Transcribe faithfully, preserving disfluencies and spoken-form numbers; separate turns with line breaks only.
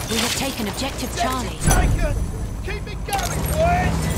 We have taken objective Charlie.
Taken! Keep it going, boys!